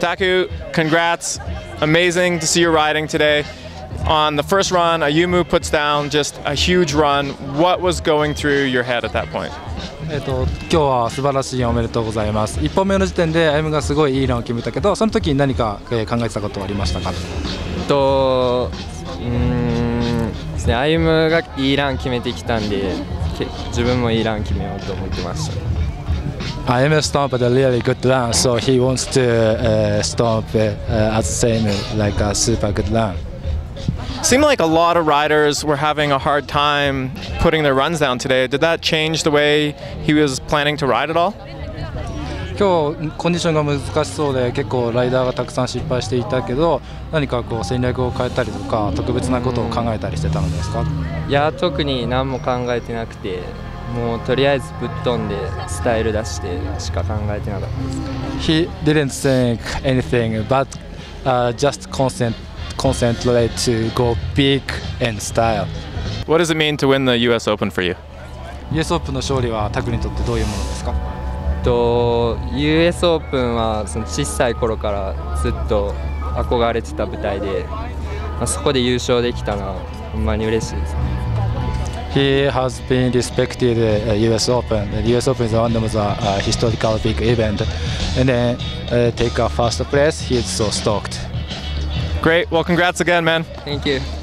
Taku, congrats. Amazing to see you riding today. On the first run, Ayumu puts down just a huge run. What was going through your head at that point? 今日は素晴らしいおめでとうございます。1本目の時点で歩夢がすごいいいランを決めたけど、その時に何か考えてたことはありましたか？ ですね、歩夢がいいラン決めてきたんで、自分もいいラン決めようと思ってました。 Ayumu stomped a really good run, so he wants to stomp as same like a super good run. Seemed like a lot of riders were having a hard time putting their runs down today. Did that change the way he was planning to ride at all? 今日コンディションが難しそうで結構ライダーがたくさん失敗していたけど、何かこう戦略を変えたりとか特別なことを考えたりしてたのですか？ いや、特に何も考えてなくて、もうとりあえずぶっ飛んでスタイル出してしか考えてなかったです。 He didn't think anything, but just concentrate to go big and style. What does it mean to win the US Open for you? US オープンの勝利はタクにとってどういうものですか ？US オープンはその小さい頃からずっと憧れてた舞台で、そこで優勝できたのはほんまに嬉しいです。 He has been respected US Open. The US Open is one of the historical big event, and then take a first place. He is so stoked. Great. Well, congrats again, man. Thank you.